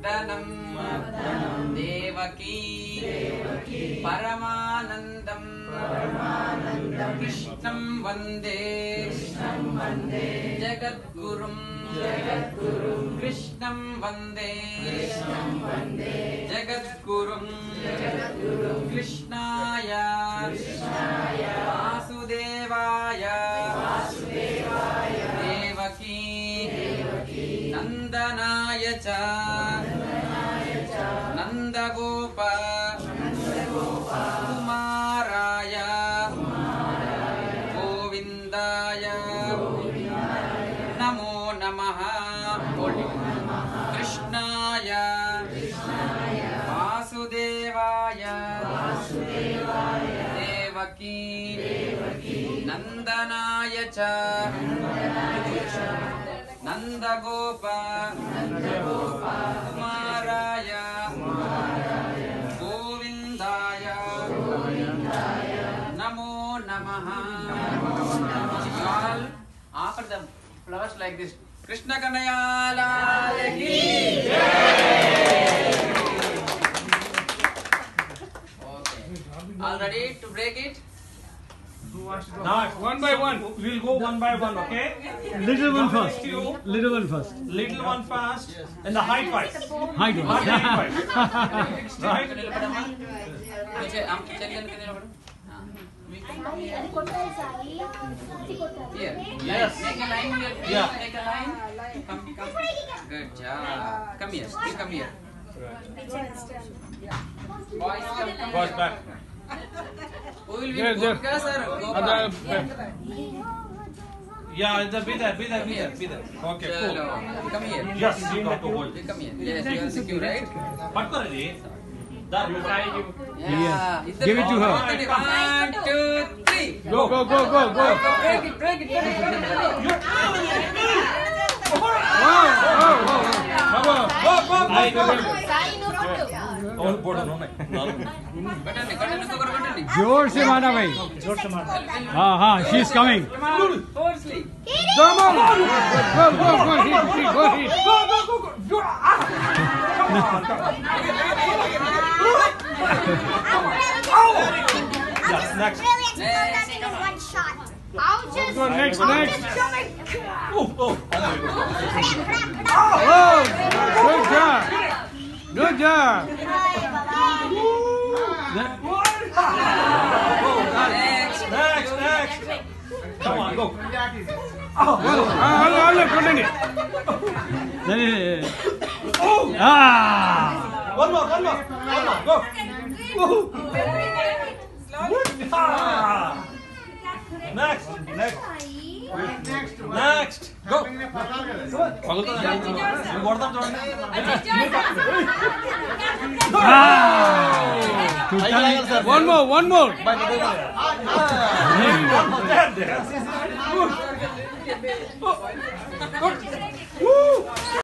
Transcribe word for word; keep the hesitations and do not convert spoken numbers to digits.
मर्दनं देवकी परमानन्दं कृष्णं वन्दे जगद्गुरुं कृष्णं वन्दे जगद्गुरुं कृष्णाय वासुदेवाय देवकी नन्दनाय च नन्दगोप कुमाराय गोविन्दाय नमो नमः कृष्णाय वासुदेवाय देवकी नन्दनाय च नन्दगोप कुमाराय गोविन्दाय नमो नमः. You all offer them flowers like this. Krishna Kanhaiya Lal ki jai. Okay. All ready to break it? Now, one by one. We'll go one by one, okay? Little one Now, first. you. Little one first. Little one first. And the height wise. Height one. Not height wise. Right? Here. Yes. Make a line here. Yeah. Make a line. Come, come. Good job. Come here. You come here. Boys, come, come. Boys back. Who will be There, there. Gopika, sir? Gopal. Other, Yeah, the, be there, be there, be there, be there. Okay, cool. Chalo. Come here. Yes, you got to hold. You come here. Yes, you are secure, right? Patko ready? That you try you. Yeah. Give it to her. One, two, three. Go, go, go, go, go. Break it, break it, break it. Wow, wow, wow. Baba. Go, go, go, go. और board no नहीं Continue, continue, so continue. जोर से माना भाई. जोर से मार. हाँ हाँ, she is coming. Come on, forcefully. Come on. Go, go, go, hit, hit, go, hit. Go, go, go, go. Go. Ah. Come on, come on. Yes, next. I'll just Go, next, I'll next. just show my Oh, oh. Oh, good job. Good job. That- Next. Next, next. Come on, go. Well, I'll, I'll continue. Oh. Ah. One more, one more, one more, go. Ah. Next, next, next. Go. Ah. One more, one more. There, there.